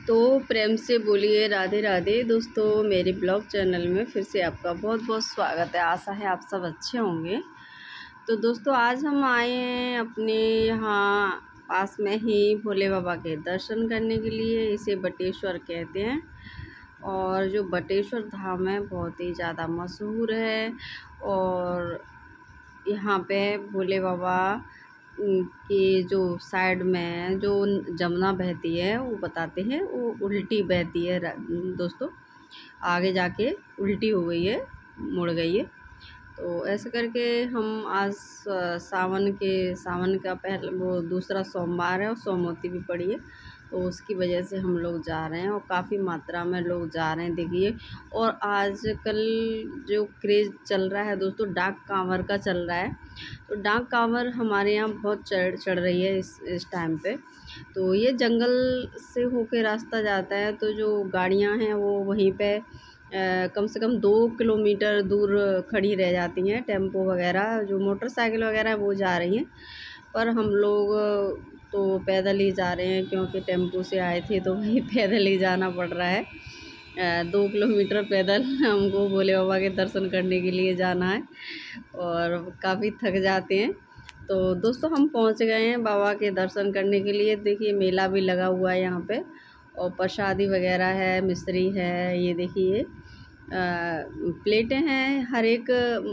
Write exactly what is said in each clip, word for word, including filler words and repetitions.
तो प्रेम से बोलिए राधे राधे। दोस्तों मेरे ब्लॉग चैनल में फिर से आपका बहुत बहुत स्वागत है। आशा है आप सब अच्छे होंगे। तो दोस्तों आज हम आए हैं अपने यहाँ पास में ही भोले बाबा के दर्शन करने के लिए। इसे बटेश्वर कहते हैं और जो बटेश्वर धाम है बहुत ही ज़्यादा मशहूर है। और यहाँ पे भोले बाबा कि जो साइड में जो जमुना बहती है वो बताते हैं वो उल्टी बहती है दोस्तों, आगे जाके उल्टी हो गई है, मुड़ गई है। तो ऐसे करके हम आज सावन के सावन का पहला वो दूसरा सोमवार है और सोमवती भी पड़ी है, तो उसकी वजह से हम लोग जा रहे हैं और काफ़ी मात्रा में लोग जा रहे हैं देखिए। और आजकल जो क्रेज़ चल रहा है दोस्तों डाक कांवर का चल रहा है, तो डाक कांवर हमारे यहाँ बहुत चढ़ चढ़ रही है इस इस टाइम पे। तो ये जंगल से होके रास्ता जाता है, तो जो गाड़ियाँ हैं वो वहीं पे आ, कम से कम दो किलोमीटर दूर खड़ी रह जाती हैं। टेम्पो वगैरह जो मोटरसाइकिल वगैरह वो जा रही हैं, पर हम लोग तो पैदल ही जा रहे हैं क्योंकि टेम्पो से आए थे तो वही पैदल ही जाना पड़ रहा है। दो किलोमीटर पैदल हमको भोले बाबा के दर्शन करने के लिए जाना है और काफ़ी थक जाते हैं। तो दोस्तों हम पहुंच गए हैं बाबा के दर्शन करने के लिए। देखिए मेला भी लगा हुआ है यहाँ पे और प्रसादी वगैरह है, मिश्री है, ये देखिए प्लेटें हैं हर एक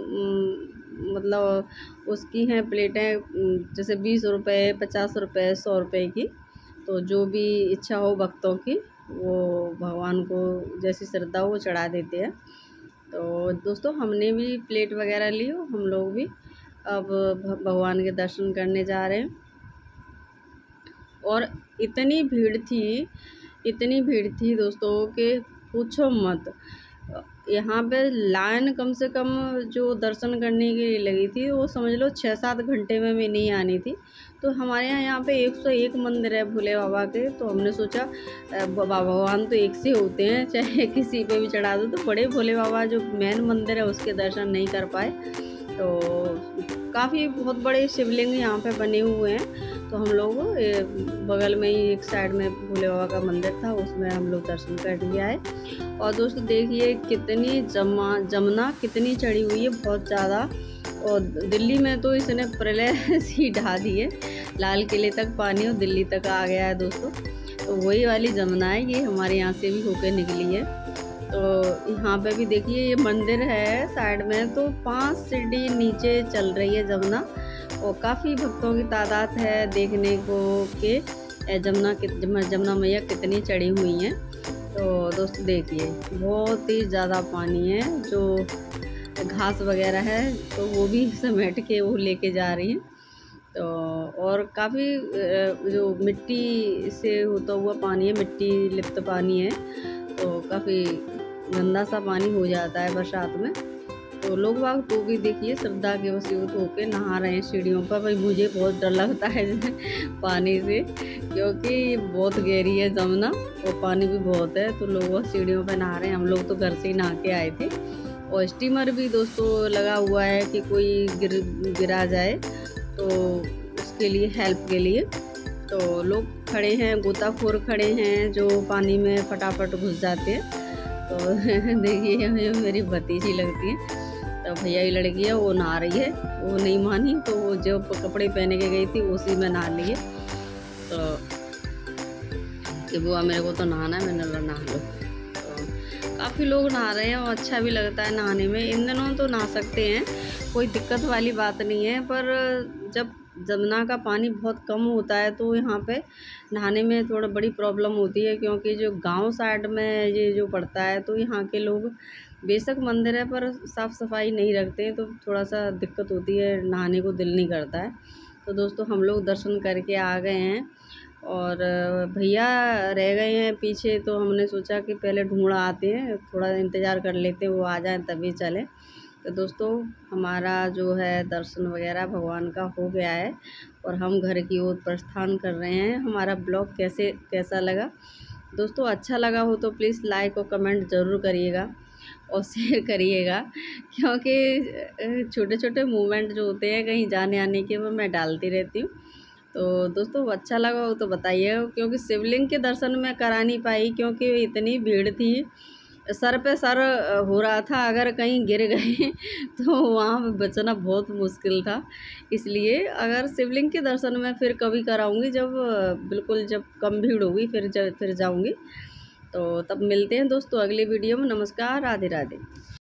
मतलब उसकी हैं प्लेटें, जैसे बीस रुपये, पचास रुपये, सौ रुपये की। तो जो भी इच्छा हो भक्तों की वो भगवान को जैसी श्रद्धा हो वो चढ़ा देते हैं। तो दोस्तों हमने भी प्लेट वगैरह ली, हम लोग भी अब भगवान के दर्शन करने जा रहे हैं। और इतनी भीड़ थी इतनी भीड़ थी दोस्तों कि पूछो मत। यहाँ पे लाइन कम से कम जो दर्शन करने के लिए लगी थी वो समझ लो छः सात घंटे में भी नहीं आनी थी। तो हमारे यहाँ यहाँ पे एक सौ एक मंदिर है भोले बाबा के, तो हमने सोचा भगवान तो एक से होते हैं, चाहे किसी पे भी चढ़ा दो। तो बड़े भोले बाबा जो मेन मंदिर है उसके दर्शन नहीं कर पाए। तो काफ़ी बहुत बड़े शिवलिंग यहाँ पे बने हुए हैं, तो हम लोग बगल में ही एक साइड में भोले बाबा का मंदिर था, उसमें हम लोग दर्शन कर लिए आए। और दोस्तों देखिए कितनी जमा जमुना कितनी चढ़ी हुई है, बहुत ज़्यादा। और दिल्ली में तो इसने प्रलय सी ढा दी है, लाल किले तक पानी और दिल्ली तक आ गया है दोस्तों। तो वही वाली जमुना है, ये हमारे यहाँ से भी होकर निकली है। तो यहाँ पे भी देखिए ये मंदिर है साइड में, तो पांच सीढ़ी नीचे चल रही है जमुना और काफ़ी भक्तों की तादाद है देखने को कि जमुना जमुना मैया कितनी चढ़ी हुई हैं। तो दोस्तों देखिए बहुत ही ज़्यादा पानी है, जो घास वगैरह है तो वो भी समेट के वो लेके जा रही हैं। तो और काफ़ी जो मिट्टी से होता हुआ पानी है, मिट्टी लिप्त पानी है, तो काफ़ी गंदा सा पानी हो जाता है बरसात में। तो लोग बाग तो भी देखिए श्रद्धा के वसीयत होके नहा रहे हैं सीढ़ियों पर। भाई मुझे बहुत डर लगता है पानी से, क्योंकि ये बहुत गहरी है जमुना और पानी भी बहुत है, तो लोग सीढ़ियों पर नहा रहे हैं। हम लोग तो घर से ही नहा के आए थे। और स्टीमर भी दोस्तों लगा हुआ है कि कोई गिर गिरा जाए तो उसके लिए हेल्प के लिए। तो लोग खड़े हैं, गोताखोर खड़े हैं जो पानी में फटाफट घुस जाते हैं। तो देखिए मुझे मेरी भतीजी लगती है, तो भैया की लड़की है वो नहा रही है, वो नहीं मानी तो वो जो कपड़े पहने के गई थी उसी में नहा लिए। तो कि बुआ मेरे को तो नहाना है, मैंने बोला नहा लो। तो काफ़ी लोग नहा रहे हैं और अच्छा भी लगता है नहाने में। इन दिनों तो नहा सकते हैं, कोई दिक्कत वाली बात नहीं है, पर जब जमुना का पानी बहुत कम होता है तो यहाँ पे नहाने में थोड़ा बड़ी प्रॉब्लम होती है, क्योंकि जो गांव साइड में ये जो पड़ता है तो यहाँ के लोग बेशक मंदिर है पर साफ़ सफाई नहीं रखते हैं, तो थोड़ा सा दिक्कत होती है, नहाने को दिल नहीं करता है। तो दोस्तों हम लोग दर्शन करके आ गए हैं और भैया रह गए हैं पीछे, तो हमने सोचा कि पहले ढूंढा आते हैं, थोड़ा इंतज़ार कर लेते हैं वो आ जाएँ तभी चलें। तो दोस्तों हमारा जो है दर्शन वगैरह भगवान का हो गया है और हम घर की ओर प्रस्थान कर रहे हैं। हमारा ब्लॉग कैसे कैसा लगा दोस्तों, अच्छा लगा हो तो प्लीज़ लाइक और कमेंट ज़रूर करिएगा और शेयर करिएगा, क्योंकि छोटे छोटे मूवमेंट जो होते हैं कहीं जाने आने के वो मैं डालती रहती हूँ। तो दोस्तों अच्छा लगा हो तो बताइए, क्योंकि शिवलिंग के दर्शन मैं करा नहीं पाई क्योंकि इतनी भीड़ थी, सर पे सर हो रहा था, अगर कहीं गिर गए तो वहाँ पे बचना बहुत मुश्किल था। इसलिए अगर शिवलिंग के दर्शन मैं फिर कभी कराऊंगी, जब बिल्कुल जब कम भीड़ होगी फिर जब फिर जाऊंगी। तो तब मिलते हैं दोस्तों अगली वीडियो में। नमस्कार, राधे राधे।